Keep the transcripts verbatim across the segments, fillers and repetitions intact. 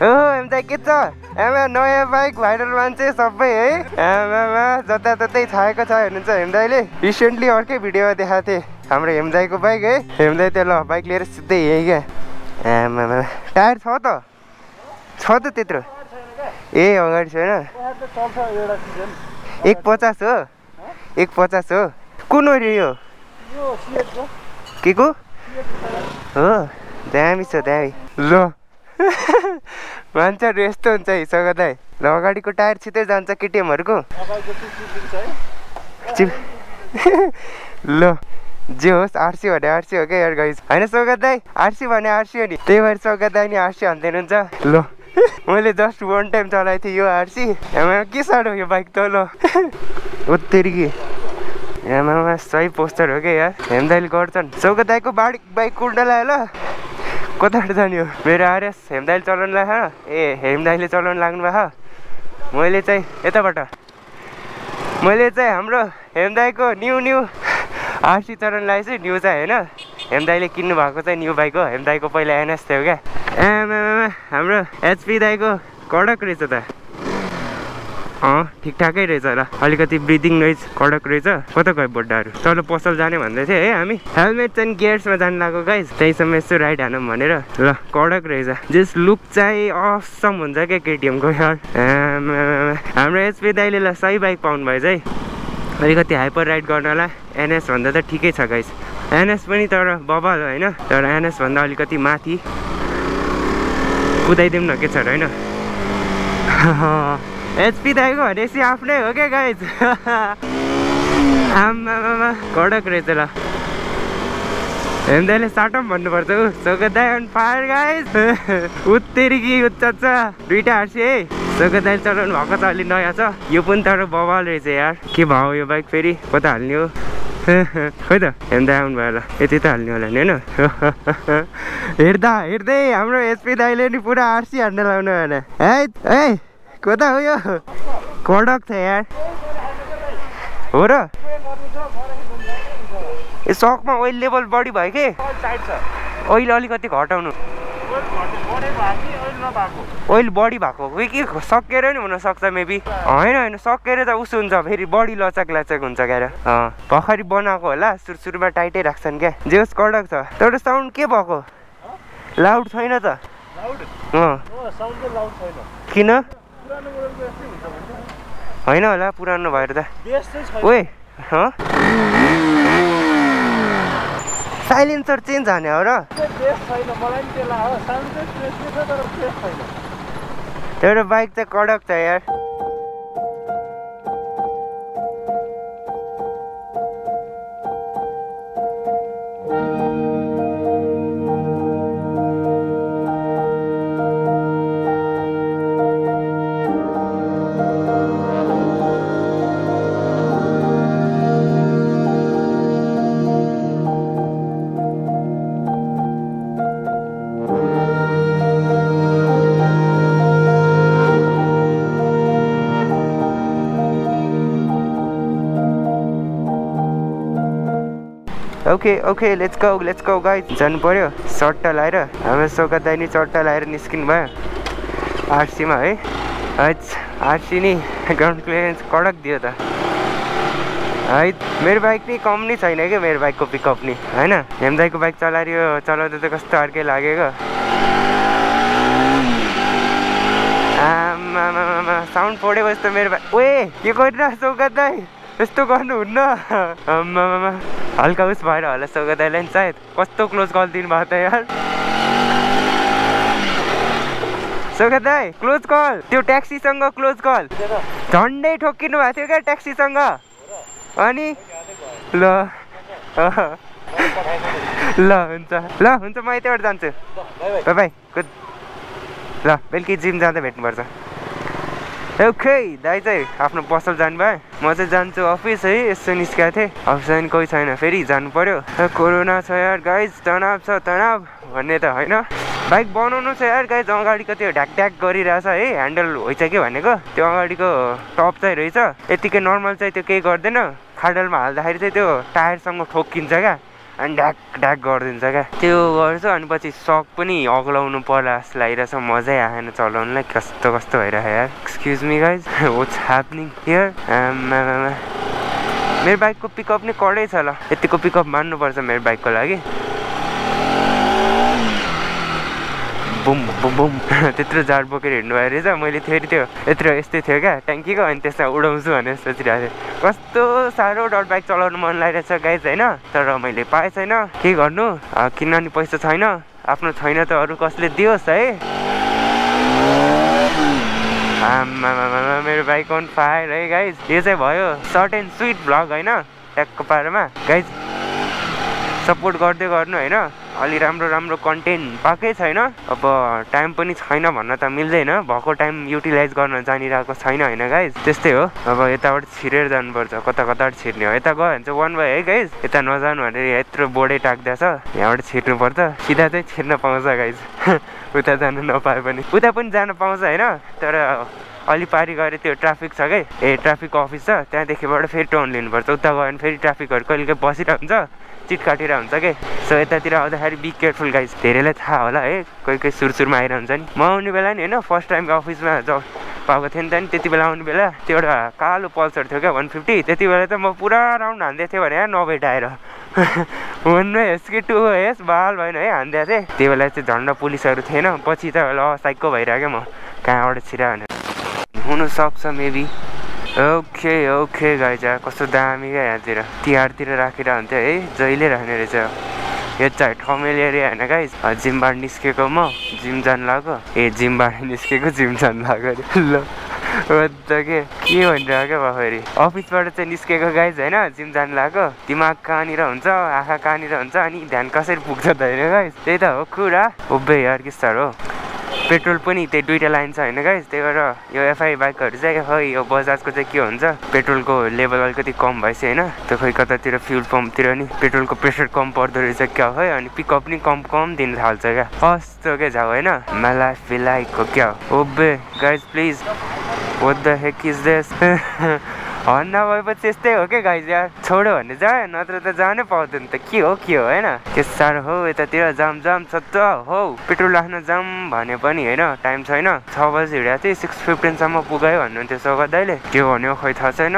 एमदाई के छ एमा नयाँ बाइक भाइरल मान्छे सबै है आमामा जताततै छाएको छ हेर्नुहुन्छ हेमदाईले रिसेन्टली अर्कै भिडियोमा देखाएको थिएँ हाम्रो हेमदाईको बाइक है हेमदाई त्यो ल बाइक लिएर सिधै यही क्या आमामा टायर छ त छ त त्यत्रो ए अगाडि छैन एक पचास हो एक पचास हो कुन हो यो के को हो दामी छ दामी ल मान्छेहरू यस्तो हुन्छ हिसाब गर्दा ल अगाडिको टायर छिटै जान्छ केटिएमहरूको ल जे होस् आरसी भने आरसी हो क्या यार गाइस होइन सौगात दाइ आरसी भने आरसी हो नि त्यही भएर सौगात दाइ नि आरसी हान्दै हुन्छ ल मैले जस्ट वान टाइम चलाएको थिएँ यो आरसी आमा के साह्रो यो बाइक त ल उत्तेरी कि आमामा सही पोस्टर हो क्या यार हेमदाइले गर्छन् सौगात दाइको बाइक बाइक कुल्डा लाग्यो ल कताबाट जाने हो मेरो आरएस हेमदाइले चलाउनु लाग्यो ए हेमदाइले चलाउनु लाग्नु भएको मैले चाहिँ यताबाट मैले चाहिँ हाम्रो हेमदाइको न्यू न्यू आरसी चलाउनु लागेको छु न्यू चाहिँ होइन हेमदाइले किन्नु भएको चाहिँ न्यू बाइक हो हेमदाइको पहिला एनएस थियो क्या आमामा हाम्रो एचपी दाइको कडक रहेछ त अँ ठिकठाकै रहेछ ल अलिकति ब्रिदिङ नोइज कडक रहेछ कता गयो बोड्डाहरू तल पसल जाने भन्दै थियो है हामी हेलमेट चाहिँ गियर्समा जानु लाग्यो गाइस त्यहीसम्म यसो राइड हानौँ भनेर ल कडक रहेछ जस लुक चाहिँ असम हुन्छ क्या केटिएमको यार हाम्रो एचपी दाइले ल सही बाइक पाउनु भएछ है अलिकति हाइपर राइड गर्नलाई एनएस भन्दा त ठिकै छ गाइस एनएस पनि तर बबाल होइन तर एनएस भन्दा अलिकति माथि कुदाइदिउँ न के छ होइन एचपी दाइको भनेपछि आफ्नै हो क्या गाइस आमामा कडक रहेछ ल हेमदाइले साटम भन्नुपर्छ ऊ सौगात दाइ अन फायर गाइस उत्तेरी कि उच्च दुईटा आरसी है सौगात दाइले चलाउनु भएको त अलि नयाँ छ यो पनि तर बवाल रहेछ यार के भयो यो बाइक फेरि कता हाल्ने हो खै त हेमदाइ आउनु भयो ल यति त हाल्ने होला नि होइन हेर्दा हेर्दै हाम्रो एचपी दाइले नि पुरा आरसी हान्नु लाउनु होइन है है कता हो यो कडक छ यार हो र ए सकमा ओइल लेभल बढी भयो के ओइल अलिकति घटाउनु ओइल बढी भएको कोही के सकेर नि हुनसक्छ मेबी होइन होइन सकेर त उस हुन्छ फेरि बढी लचक लचक हुन्छ क्यार भर्खरै बनाएको होला सुरु सुरुमा टाइटै राख्छन् क्या जे होस् कडक छ तर साउन्ड के भएको लाउड छैन त किन होइन होला पुरानो भएर त ओए साइलेन्सर चेन्ज हाने हो र एउटा बाइक चाहिँ कडक छ यार okay okay let's go let's go guys जानु पर्यो सट्टा लाएर हाम्रो सौगात दाइ नि चट्टा लाएर निस्किनु भयो आरसीमा है आरसी नि ग्राउन्ड क्लियरेन्स कडक दियो त है मेरो बाइक नि कम नि छैन क्या मेरो बाइकको पिकअप नि होइन हेमदाइको बाइक चलाएर यो चलाउँदा त कस्तो अर्कै लागेको आमामा साउन्ड फोडेपछि त मेरो बाइक ओए के गरिरहेको सौगात दाइ यस्तो गर्नुहुन्न आमामा हल्का उस भएर होला सौगात दाइलाई सायद कस्तो क्लोज गरिदिनु भएको त यार सौगात दाइ क्लोज कल त्यो ट्याक्सीसँग क्लोज कल झन्डै ठोकिनु भएको थियो क्या ट्याक्सीसँग अनि ल ल हुन्छ ल हुन्छ म यतैबाट जान्छु बाई बाई गुड ल बेलुकी जिम जाँदा भेट्नुपर्छ ओके दाइ चाहिँ आफ्नो पसल जानुभयो म चाहिँ जान्छु अफिस है यसो निस्केको थिएँ अफिसमा पनि कोही छैन फेरि जानु पर्यो कोरोना छ यार गाइज तनाव छ तनाव भन्ने त होइन बाइक बनाउनु छ यार गाइज अगाडिको त्यो ढ्याक ढ्याक गरिरहेछ है ह्यान्डल होइन के भनेको त्यो अगाडिको टप चाहिँ रहेछ यतिकै नर्मल चाहिँ त्यो केही गर्दैन खाडलमा हाल्दाखेरि चाहिँ त्यो टायरसँग ठोक्किन्छ क्या अनि ढ्याक ढ्याक गरिदिन्छ क्या त्यो गर्छु अनि पछि सक पनि अग्लाउनु पर्ला जस्तो लागिरहेछ मजै आएन चलाउनुलाई कस्तो कस्तो भइरहेको यार excuse me guys what's happening here मेरो बाइकको पिकअप नै कडै छ ल यतिको पिकअप मान्नुपर्छ मेरो बाइकको लागि बुम बुम बुम त्यत्रो जार बोकेर हिँड्नु भयो रहेछ मैले फेरि त्यो यत्रो यस्तै थियो क्या ट्याङ्कीको अनि त्यसमा उडाउँछु भनेर सोचिरहेको थिएँ कस्तो साह्रो डट बाइक चलाउनु मन लागिरहेछ गाइज होइन तर मैले पाएँ छैन के गर्नु किन्न नि पैसा छैन आफ्नो छैन त अरू कसले दियोस् है आमामामा मेरो बाइक अन फायर है गाइज यो चाहिँ भयो सर्ट एन्ड स्विट भ्लग होइन ट्यागको पारामा गाइज सपोर्ट गर्दै गर्नु होइन अलि राम्रो राम्रो कन्टेन्ट पाएकै छैन अब टाइम पनि छैन भन्न त मिल्दैन भएको टाइम युटिलाइज गर्न जानिरहेको छैन होइन गाइज त्यस्तै हो अब यताबाट छिरेर जानुपर्छ कता कताबाट छिर्ने हो यता गयो भने चाहिँ वान बाई है गाइज यता नजानु भनेर यत्रो बोर्डै टाक्दैछ यहाँबाट छिर्नुपर्छ सिधा चाहिँ छिर्न पाउँछ गाइज उता जानु नपाए पनि उता पनि जान पाउँछ होइन तर अलि पारी गएर त्यो ट्राफिक छ क्या ए ट्राफिक अफिस छ त्यहाँदेखिबाट फेरि टर्न लिनुपर्छ उता गयो भने फेरि ट्राफिकहरू कहिले कहिले बसिरहेको हुन्छ चिट काटेर हुन्छ कि सो यतातिर आउँदाखेरि बी केयरफुल गाइज धेरैलाई थाहा होला है कोही कोही सुरसुरमा आइरहन्छ नि म आउने बेला नि होइन फर्स्ट टाइम अफिसमा जब पाएको थिएँ नि त नि त्यति बेला आउने बेला त्यो एउटा कालो पल्सर थियो क्या वान फिफ्टी त्यति बेला त म पुरा राउन्ड हान्दै थिएँ भने नभेटाएर वानमा हेस् कि टु हेस् बाल भएन है हान्दै थिएँ त्यो बेला चाहिँ झन्डा पुलिसहरू थिएन पछि त ल साइकको भइरहेको म कहाँबाट छिरा भनेर हुनसक्छ मेबी ओके ओके गाइज कस्तो दामी क्या यहाँतिर तिहारतिर राखेर हुन्थ्यो है जहिले राख्ने रहेछ यो चाहिँ ठमेल एरिया होइन गाइज जिमबाट निस्केको म जिम जानु लाग्यो ए जिमबाट निस्केको जिम जानु लाग्यो अरे ल त के के भनिरहेको क्या भयो फेरि अफिसबाट चाहिँ निस्केको गाइज होइन जिम जानु लाग्यो दिमाग कहाँनिर हुन्छ आँखा कहाँनिर हुन्छ अनि ध्यान कसरी पुग्छ त होइन गाइज त्यही त हो कुरा उभ्बे यार के साह्रो पेट्रोल पनि त्यही दुईवटा लाइन छ होइन गाइज त्यही भएर यो एफआई बाइकहरू चाहिँ खै यो बजाजको चाहिँ के हुन्छ पेट्रोलको लेभल अलिकति कम भएपछि होइन त्यो खै कतातिर फ्युल पम्पतिर नि पेट्रोलको प्रेसर कम पर्दो रहेछ क्या है अनि पिकअप पनि कम कम दिन थाल्छ क्या कस्तो क्या जाऊ होइन मलाई फिलाइको क्या ओबे guys please what the heck is this horn नभएपछि यस्तै हो क्या गाइज यार छोड्यो भने जा नत्र त जानै पाउँदैन त के हो के हो होइन के साह्रो हो यतातिर जाम जाम छ त हो पेट्रोल राख्न जाम भने पनि होइन टाइम छैन छ बजी हिँडेको थिएँ सिक्स फिफ्टिनसम्म पुगायो भन्नुहुन्थ्यो सौगात दाइले के भन्यो खै थाहा छैन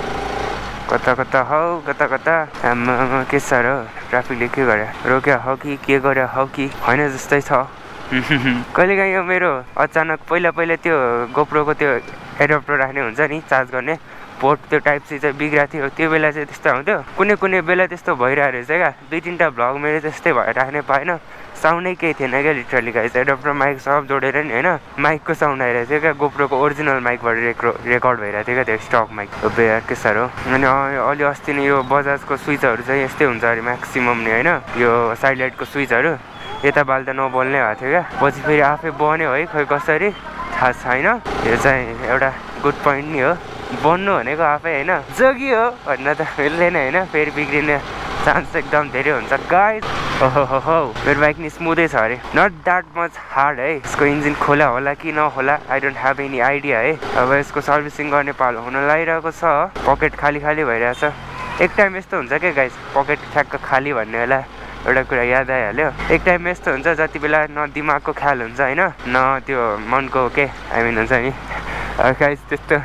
कता कता हौ कता कता आमा के साह्रो ट्राफिकले के गर्यो रोक्यो हो कि के गर्यो हो कि होइन जस्तै छ कहिलेकाहीँ यो मेरो अचानक पहिला पहिला त्यो गोप्रोको त्यो एडप्टर राख्ने हुन्छ नि चार्ज गर्ने पोर्ट त्यो टाइप सी चाहिँ बिग्रेको थियो त्यो बेला चाहिँ त्यस्तो हुन्थ्यो कुनै कुनै बेला त्यस्तो भइरहेको रहेछ क्या दुई तिनवटा भ्लग मेरो त्यस्तै भएर राख्ने पाएन साउन्डै केही थिएन क्या लिटरली गाइस एडप्टर माइक सब जोडेर नि होइन माइकको साउन्ड आइरहेको थियो क्या गोप्रोको ओरिजिनल माइकबाट रेक्रो रेकर्ड भइरहेको थियो क्या त्यो स्टक माइक बेयर के साह्रो अनि अलि अस्ति नै यो बजाजको स्विचहरू चाहिँ यस्तै हुन्छ अरे म्याक्सिमम नि होइन यो साइड लाइटको स्विचहरू यता बाल्दा नबोल्ने भएको थियो क्या पछि फेरि आफै बन्यो है खै कसरी थाहा छैन यो चाहिँ एउटा गुड पोइन्ट नि हो बन्नु भनेको आफै होइन जोगी हो भन्न त मिल्दैन होइन फेरि बिग्रिने चान्स एकदम धेरै हुन्छ गाइस ओहो हो हो मेरो बाइक नि स्मुथै छ अरे नट द्याट मच हार्ड है यसको इन्जिन खोला होला कि नहोला I don't have any idea है अब यसको सर्भिसिङ गर्ने पालो हुन लागिरहेको छ पकेट खाली खाली भइरहेछ एक टाइम यस्तो हुन्छ क्या गाइस पकेट ठ्याक्क खाली भन्ने बेला एउटा कुरा याद आइहाल्यो एक टाइम यस्तो हुन्छ जति बेला न दिमागको ख्याल हुन्छ होइन न त्यो मनको के आई मिन हुन्छ नि गाइस त्यस्तो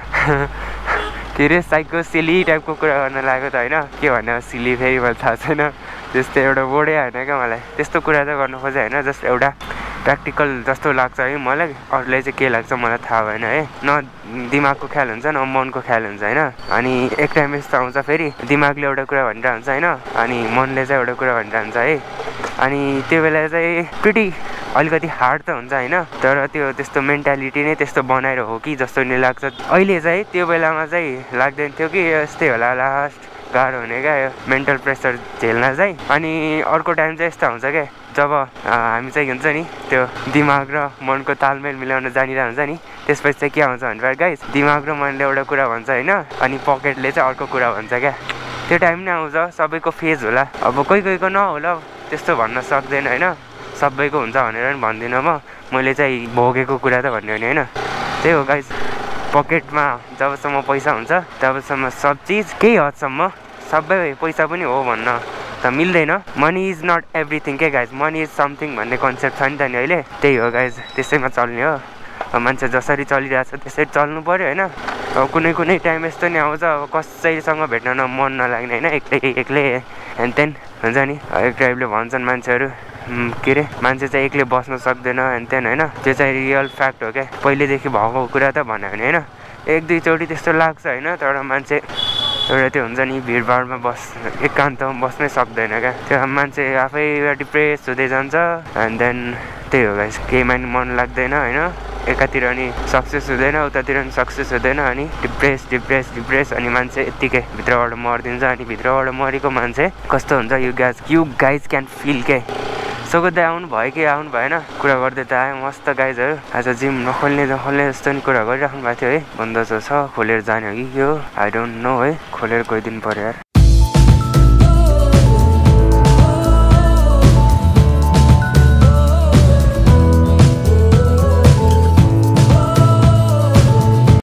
के अरे साइको सिली टाइपको कुरा गर्न लागेको त होइन के भन्ने सिली फेरि मलाई थाहा छैन त्यस्तो एउटा बोर्डै होइन क्या मलाई त्यस्तो कुरा चाहिँ गर्नु खोजेँ होइन जस्ट एउटा प्र्याक्टिकल जस्तो लाग्छ है मलाई अरूलाई चाहिँ के लाग्छ मलाई थाहा भएन है न दिमागको ख्याल हुन्छ न मनको ख्याल हुन्छ होइन अनि एक टाइम यस्तो आउँछ फेरि दिमागले एउटा कुरा भनिरहेको हुन्छ होइन अनि मनले चाहिँ एउटा कुरा भनिरहेको हुन्छ है अनि त्यो बेला चाहिँ पिटी अलिकति हार्ड त हुन्छ होइन तर त्यो त्यस्तो मेन्टालिटी नै त्यस्तो बनाएर हो कि जस्तो नि लाग्छ अहिले चाहिँ त्यो बेलामा चाहिँ लाग्दैन थियो कि यस्तै होला लास्ट गाह्रो हुने क्या यो मेन्टल प्रेसर झेल्न चाहिँ अनि अर्को टाइम चाहिँ यस्तो हुन्छ क्या जब हामी चाहिँ हुन्छ नि त्यो दिमाग र मनको तालमेल मिलाउन जानिरहेको हुन्छ नि त्यसपछि चाहिँ के आउँछ भने गाइस दिमाग र मनले एउटा कुरा भन्छ होइन अनि पकेटले चाहिँ अर्को कुरा भन्छ क्या त्यो टाइम नै आउँछ सबैको फेज होला अब कोही कोहीको नहोला त्यस्तो भन्न सक्दैन होइन सबैको हुन्छ भनेर पनि भन्दिनँ म मैले चाहिँ भोगेको कुरा त भन्ने होइन होइन त्यही हो गाइस पकेटमा जबसम्म पैसा हुन्छ तबसम्म सब चिज केही हदसम्म सबै पैसा पनि हो भन्न त मिल्दैन मनी इज नट एभ्रिथिङ के गाइज मनी इज समथिङ भन्ने कन्सेप्ट छ नि त नि अहिले त्यही हो गाइज त्यसैमा चल्ने हो मान्छे जसरी चलिरहेको छ त्यसरी चल्नु पर्यो होइन अब कुनै कुनै टाइम यस्तो नि आउँछ अब कसैसँग भेट्न न मन नलाग्ने होइन एक्लै एक्लै एन्ड देन हुन्छ नि एक टाइपले भन्छन् मान्छेहरू के अरे मान्छे चाहिँ एक्लै बस्न सक्दैन एन्ड देन होइन त्यो चाहिँ रियल फ्याक्ट हो क्या पहिलेदेखि भएको कुरा त भन्यो भने होइन एक दुईचोटि त्यस्तो लाग्छ होइन तर मान्छे एउटा त्यो हुन्छ नि भिडभाडमा बस एकान्तमा बस्नै सक्दैन क्या त्यो मान्छे आफै डिप्रेस हुँदै जान्छ एन्ड देन त्यही हो गाइस केहीमा नि मन लाग्दैन होइन एकातिर अनि सक्सेस हुँदैन उतातिर नि सक्सेस हुँदैन अनि डिप्रेस डिप्रेस डिप्रेस अनि मान्छे यत्तिकै भित्रबाट मरिदिन्छ अनि भित्रबाट मरेको मान्छे कस्तो हुन्छ you guys you guys can feel के सोगोदै आउनु भयो कि आउनु भएन कुरा गर्दै त आयो मस्त गाइजहरू आज जिम नखोल्ने नखोल्ने जस्तो नि कुरा गरिराख्नु भएको थियो है बन्द छ खोलेर जाने हो कि के हो आई डोन्ट नो है खोलेर गइदिनु पर्यो यार